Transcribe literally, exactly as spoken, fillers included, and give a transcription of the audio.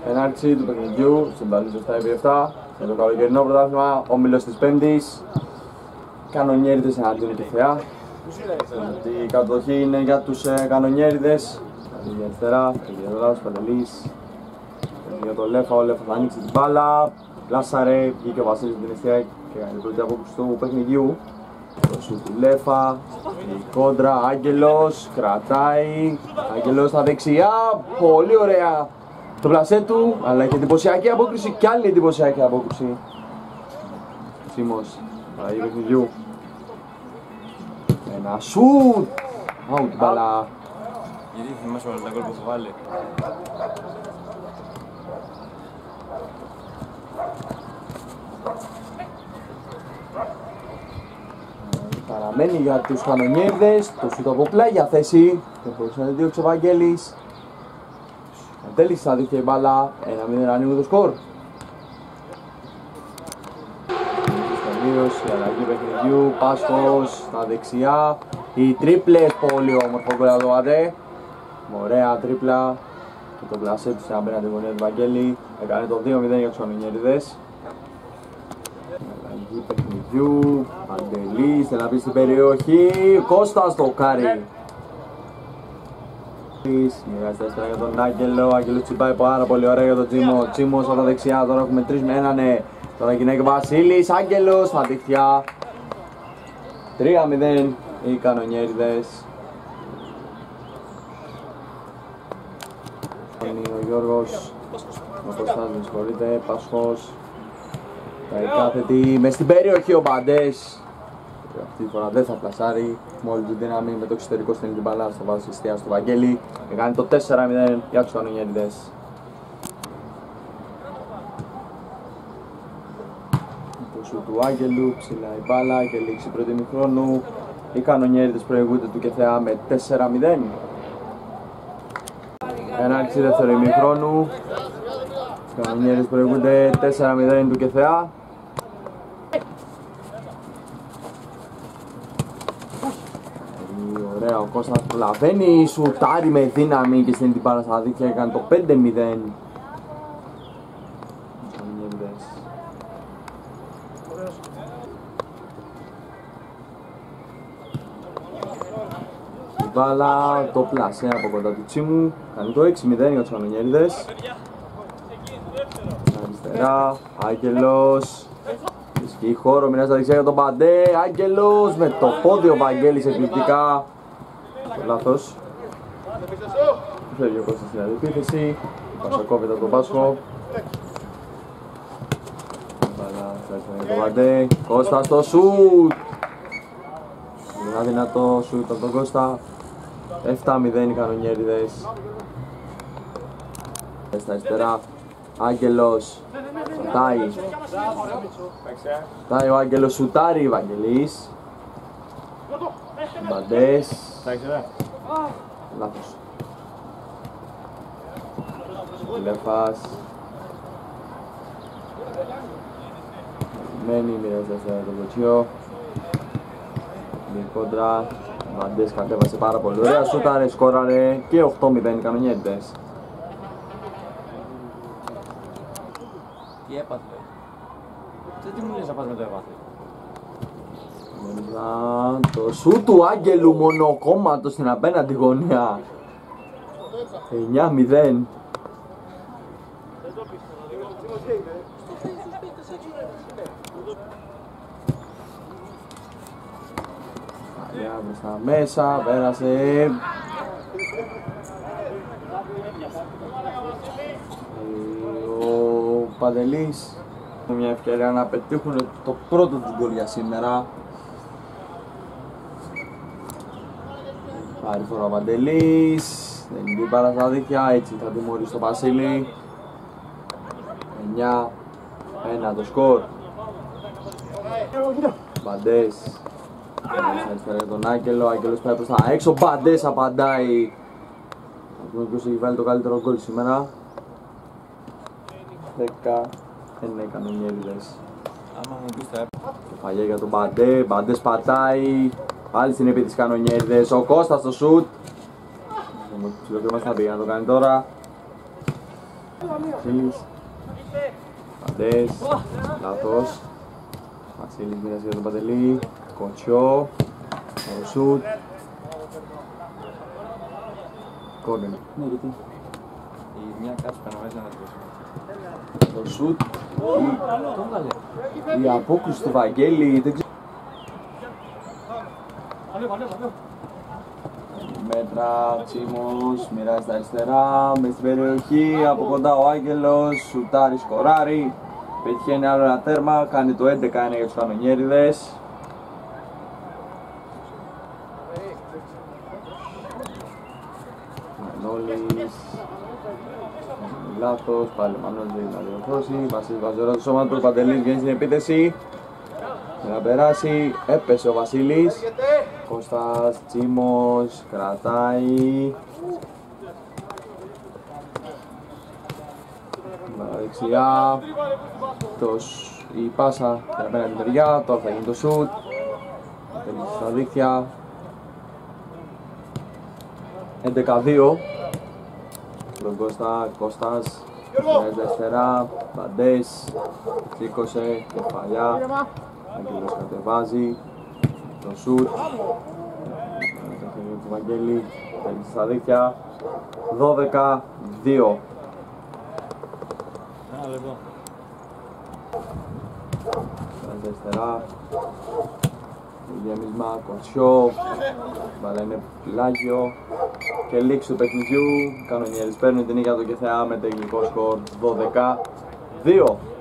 Έναρξη του παιχνιδιού στην Παλίζο στα επί επτά για το καλοκαιρινό πρωτάθλημα όμιλος της Πέμπτης. Κανονιέριδες εναντίον και θεά. Η κατοχή είναι για τους ε, κανονιέριδες. Για αριστερά, Γερολάδος, Παντελής. Για το Λέφα, ο Λέφα θα ανοίξει την μπάλα. Λάσαρε, βγήκε ο Βασίλης την αιστεία και κάνει την πρώτη απόκριση του παιχνιδιού. Το σου του Λέφα, η κόντρα, Άγγελος, κρατάει. Άγγελος στα δεξιά, πολύ ωραία. Το πλασέ του, αλλά έχει εντυπωσιακή απόκριση και άλλη εντυπωσιακή απόκριση. Σίμος, παραγωγή παιχνιδιού. Ένα σουτ! Out μπαλά. Γιατί θυμάσαι όλα τα γκολ που θα βάλει. Παραμένει για τους κανονιέριδες, το σουτ από πλάγια θέση. Δεν μπορούσε να διώξει ο Βαγγέλης. Τέλειξε στα δίχτυα η μπάλα, ένα μηδέν ανοίγει το σκορ. Η αλλαγή παιχνιδιού, Πάσχος στα δεξιά. Οι τρίπλες, πολύ όμορφο γκολ από το Βαντέ. Ωραία τρίπλα. Και το πλασέ του σε απέναντι γωνία του Βαγγέλη. Έκανε το δύο μηδέν για τους κανονιέριδες. Αλλαγή παιχνιδιού, Παντελής, θέλει να μπει στην περιοχή. Κώστας το κάρι. Μοιράζεται αριστερά για τον Άγγελο. Ο Άγγελος τσιμπάει πάρα πολύ ωραία για τον Τσίμο. Τσίμος από τα δεξιά, τώρα έχουμε τρεις με έναν. Ναι. Τώρα γυναίκα Βασίλης, Άγγελος στα δίχτυα. τρία μηδέν οι κανονιέριδες. Ο Γιώργος, ο Κωστάς με συγχωρείτε, Πασχός. Τα κάθετη μες στην περιοχή ο Μπαντές. Αυτή τη φορά δεν θα πλασάρει. Με όλη τη δύναμη με το εξωτερικό στέλνει την μπαλά στο βάζει εστία στο Βαγγέλη. Και κάνει το τέσσερα μηδέν για τους κανονιέριδες. Του Άγγελου, ψηλά η μπάλα και λήξη πρώτη ημιχρόνου. Οι κανονιέριδες προηγούνται του Κεθεά με τέσσερα μηδέν. Έναρξη δεύτερο ημιχρόνου. Οι κανονιέριδες προηγούνται τέσσερα μηδέν του Κεθεά. Ωραία, ο Κώστας προλαβαίνει, σουτάρει με δύναμη και στέλνει την μπάλα στα δίχτυα και κάνει το πέντε μηδέν. Μπάλα, το πλασέ από κοντά του Τσίμου, κάνει το έξι μηδέν για τους κανονιέριδες. Αριστερά, Άγγελος, βρίσκει χώρο, μοιράζει τα δεξιά για τον Παντέ. Άγγελος με το πόδι ο Βαγγέλης εκπληκτικά. Λάθος. Φεύγει ο Κώστας στην αντιπίθεση, πασακόβεται από τον Πάσχο. Μπάλα, για τον Παντέ, Κώστας στο σουτ. Ένα δυνατό σουτ από τον Κώστα. επτά μηδέν οι κανονιέριδες. Στα αριστερά, Άγγελος, σουτάει. Σουτάει ο Άγγελος, σουτάρει, Βαγγελής. Μπαντές. Λάθος. Λέφας. Μένει, μοιράζεται στο βοτσιό. Κόντρα, Μπαντές κατέβασε πάρα πολύ ωραία, σούταρε, σκόραρε και οκτώ μηδέν οι κανονιέριδες. Τι έπαθε. Τι μου λες να πας με το έπαθε. Το σούτ του Άγγελου μονοκόμματο στην απέναντι γωνία. εννιά μηδέν. Στα μέσα, πέρασε. Ο Παντελής με μια ευκαιρία να πετύχουν το πρώτο του γκολ για σήμερα. Πάρει φορά ο Παντελής, δεν είναι πάρα στα δίχτυα, έτσι θα τιμωρήσει το Βασίλη. εννιά ένα το σκορ. Μπαντές. Αριστερά για τον Άγγελο, ο Άγγελος πάει προς τα έξω, Μπαντές απαντάει. Θα δούμε ποιος έχει βάλει το καλύτερο γκολ σήμερα. δέκα ένα οι κανονιέριδες. Άμα μου πεις τα Κεφαλιά για τον Μπαντέ, Μπαντές πατάει. Πάλι στην επίθεση κανονιέριδες, ο Κώστας στο σουτ. Ο ψιλοκρέμας θα πήγε να το κάνει τώρα. Βασίλης. Παντές. Λάθος. Βασίλης μοιράζει για τον Παντελή. Κοτσιό. Το σουτ. Κόρνερ. Ναι, γιατί. Η μια κάτσε πάνω μέσα να τρώσει. Το σουτ. Το βάλε. Η απόκρουση του Βαγγέλη. Δεν ξέρω. Μέτρα, Τσίμος, μοιράζει στα αριστερά, μες στην περιοχή, από κοντά ο Άγγελος, σουτάρει, σκοράρει, πετυχαίνει άλλο ένα τέρμα, κάνει το έντεκα ένα για τους κανονιέριδες. Μανώλης, λάθος, πάλι Μανώλης να διορθώσει, Βασίλης Βαζορά του σώμα του, Παντελής βγαίνει στην επίθεση. Να περάσει, έπεσε ο Βασίλης. Κώστας, Τσίμος, κρατάει. Δεξιά. Το, η πάσα για απέναντι την μεριά, τώρα θα γίνει το σουτ. Τελείωσε στα δίχτυα. έντεκα δύο. Στον Κώστα, Κώστας. Βγάζει αριστερά, Παντές. Σήκωσε, κεφαλιά. Άγγελος κατεβάζει. Το σουτ. Του Βαγγέλη, τέλειωσε στα δίχτυα. δώδεκα δύο. Ένα λεπτό. Βγάζει αριστερά. Διαμίσμα, Κοτσιό. Μπάλα είναι πλάγιο. Και λήξη του παιχνιδιού. Κανονιέρης παίρνουν την νίκη του Κεθεά με τελικό σκορ δώδεκα δύο.